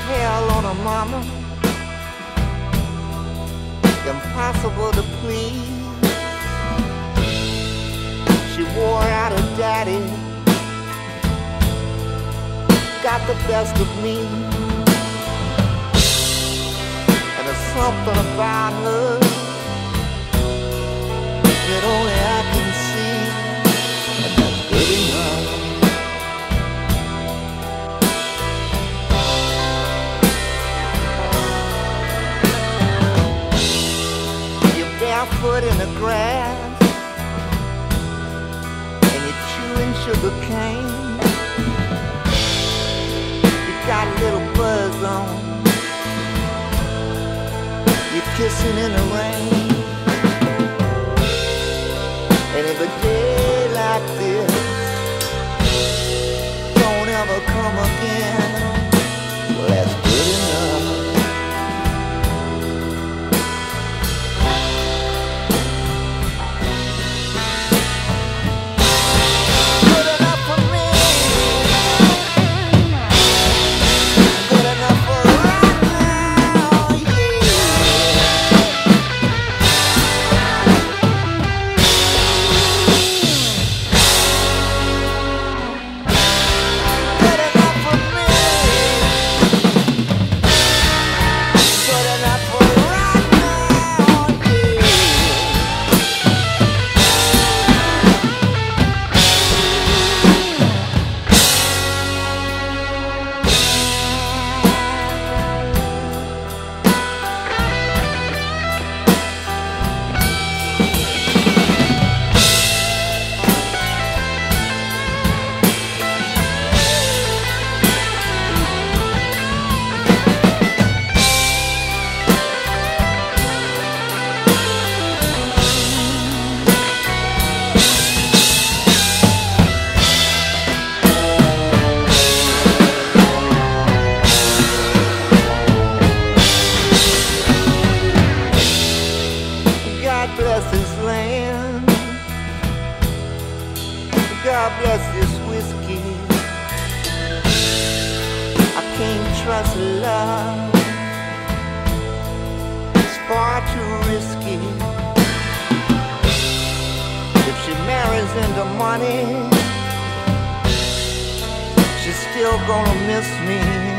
hell on her mama, impossible to please. She wore out her daddy, got the best of me. And there's something about her that only I can see, and that's good enough. You're barefoot in the grass, and you're chewing sugar cane. You got a little buzz on, you're kissing in the rain. And if a day like this don't ever come again, well, that's good enough. Good enough for me. Good enough for right now, yeah. God bless this land, God bless this whiskey. I can't trust love, it's far too risky. If she marries into money, she's still gonna miss me.